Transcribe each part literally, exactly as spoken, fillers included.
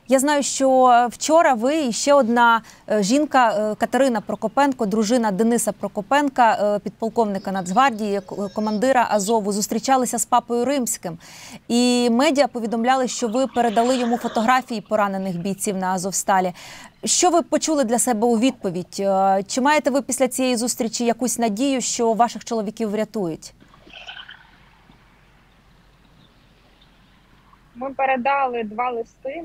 Я знаю, що вчора ви і ще одна жінка Катерина Прокопенко, дружина Дениса Прокопенка, підполковника Нацгвардії, командира Азову, зустрічалися з Папою Римським. І медіа повідомляли, що ви передали йому фотографії поранених бійців на Азовсталі. Що ви почули для себе у відповідь? Чи маєте ви після цієї зустрічі якусь надію, що ваших чоловіків врятують? Ми передали два листи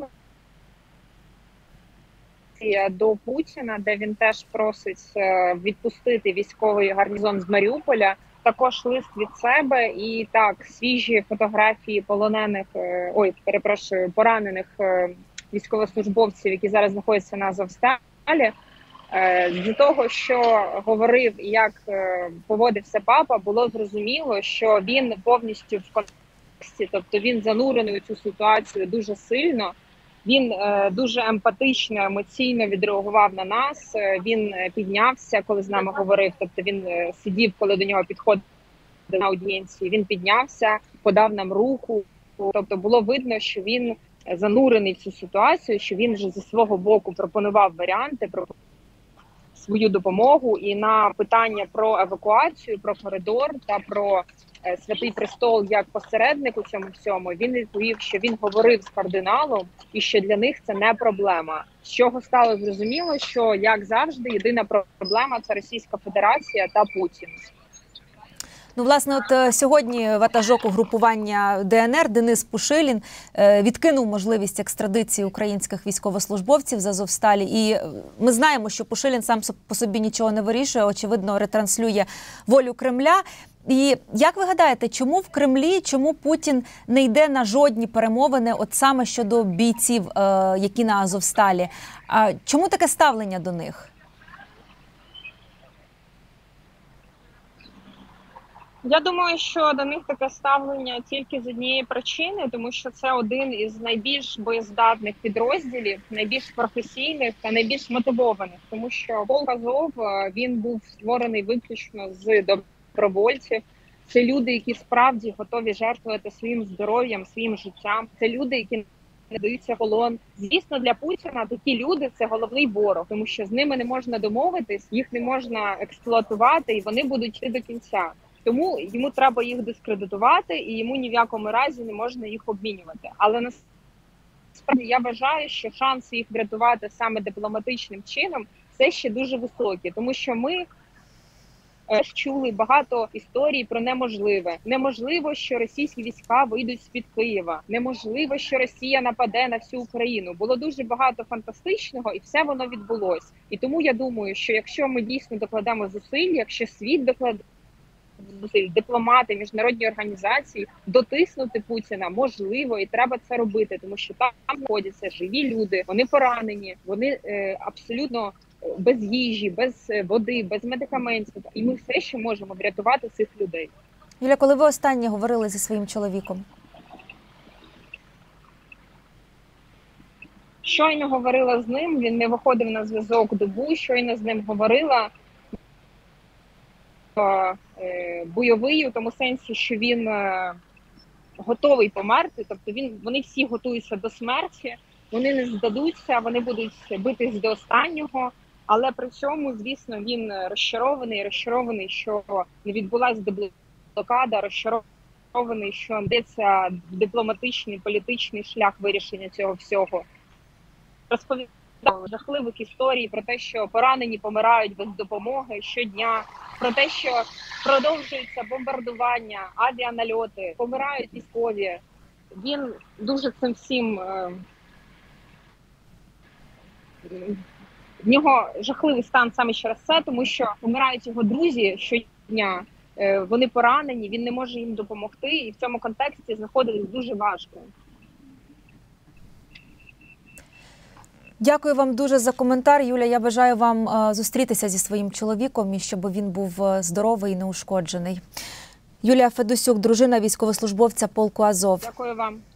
до Путіна, де він теж просить відпустити військовий гарнізон з Маріуполя. Також лист від себе і так, свіжі фотографії полонених, ой, перепрошую, поранених військовослужбовців, які зараз знаходяться на Азовсталі. З того, що говорив і як поводився папа, було зрозуміло, що він повністю в контексті, тобто він занурений у цю ситуацію дуже сильно. Він е, дуже емпатично, емоційно відреагував на нас. Він піднявся, коли з нами говорив. Тобто він е, сидів, коли до нього підходив на аудієнції. Він піднявся, подав нам руку. Тобто було видно, що він занурений в цю ситуацію, що він вже зі свого боку пропонував варіанти, пропонував свою допомогу. І на питання про евакуацію, про коридор та про Святий Престол як посередник у цьому всьому, він відповів, що він говорив з кардиналом і що для них це не проблема. З чого стало зрозуміло, що, як завжди, єдина проблема – це Російська Федерація та Путін. Ну, власне, от сьогодні ватажок угрупування Д Н Р Денис Пушилін відкинув можливість екстрадиції українських військовослужбовців з Азовсталі. І ми знаємо, що Пушилін сам по собі нічого не вирішує, очевидно, ретранслює волю Кремля. І як ви гадаєте, чому в Кремлі, чому Путін не йде на жодні перемовини от саме щодо бійців, які на Азовсталі? Чому таке ставлення до них? Я думаю, що до них таке ставлення тільки з однієї причини, тому що це один із найбільш боєздатних підрозділів, найбільш професійних та найбільш мотивованих, тому що полк Азов, він був створений виключно з добровольців. Це люди, які справді готові жертвувати своїм здоров'ям, своїм життям. Це люди, які не даються в полон. Звісно, для Путіна такі люди – це головний ворог, тому що з ними не можна домовитись, їх не можна експлуатувати, і вони будуть йти до кінця. Тому йому треба їх дискредитувати, і йому ні в якому разі не можна їх обмінювати. Але насправді я вважаю, що шанси їх врятувати саме дипломатичним чином все ще дуже високі, тому що ми чули багато історій про неможливе. Неможливо, що російські війська вийдуть з-під Києва. Неможливо, що Росія нападе на всю Україну. Було дуже багато фантастичного, і все воно відбулось. І тому я думаю, що якщо ми дійсно докладемо зусиль, якщо світ докладе зусиль, дипломати, міжнародні організації, дотиснути Путіна можливо, і треба це робити, тому що там знаходяться живі люди, вони поранені, вони е, абсолютно без їжі, без води, без медикаментів. І ми все ще можемо врятувати цих людей. Юля, коли ви останнє говорили зі своїм чоловіком? Щойно говорила з ним, він не виходив на зв'язок добу, щойно з ним говорила. Бойовий у тому сенсі, що він готовий померти, тобто він, вони всі готуються до смерті, вони не здадуться, вони будуть битись до останнього, але при цьому, звісно, він розчарований, розчарований, що не відбулася деблокада, розчарований, що йдеться дипломатичний, політичний шлях вирішення цього всього. Розповідав жахливих історій про те, що поранені помирають без допомоги щодня, про те, що продовжується бомбардування, авіанальоти, помирають військові. Він дуже цим всім... В нього жахливий стан саме через це, тому що помирають його друзі щодня, вони поранені, він не може їм допомогти, і в цьому контексті знаходитись дуже важко. Дякую вам дуже за коментар, Юля. Я бажаю вам зустрітися зі своїм чоловіком і щоб він був здоровий і неушкоджений. Юлія Федосюк, дружина військовослужбовця полку Азов. Дякую вам.